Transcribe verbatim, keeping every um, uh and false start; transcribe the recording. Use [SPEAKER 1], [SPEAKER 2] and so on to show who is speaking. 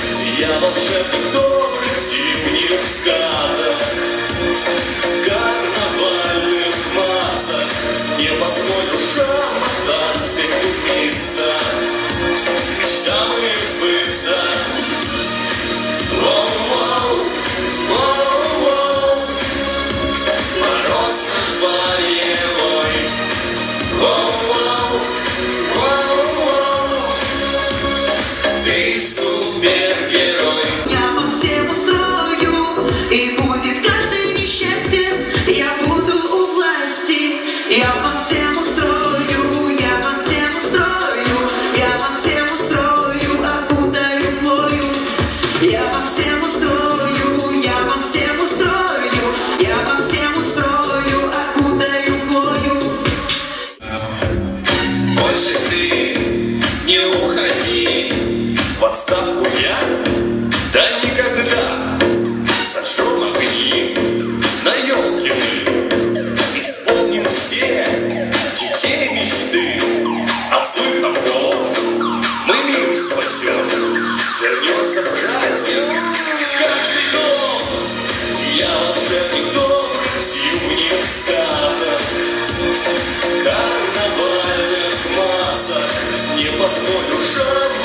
[SPEAKER 1] Я волшебник добрых зимних сказок, карнавальных масок. Не позволю шамаханской купиться, мечтам их сбыться. Воу-воу, воу-воу, мороз наш боевой. Воу-воу, воу-воу, ты супергерой.
[SPEAKER 2] Я вам всем устрою, и будет каждый несчастен. Я буду у власти, я вам всем устрою, я вам всем устрою, я вам всем устрою, окутаю плою. Я вам всем устрою, я вам всем устрою, я вам всем устрою, окутаю плою.
[SPEAKER 1] Больше ты не уходи в отставку, я да никогда. Зажжем огни на елке мы, исполним все детей мечты. От злых оков мы мир спасем, вернется праздник в каждый дом. Я волшебник добрых зимних сказок, карнавальных масок. Не позволю шаг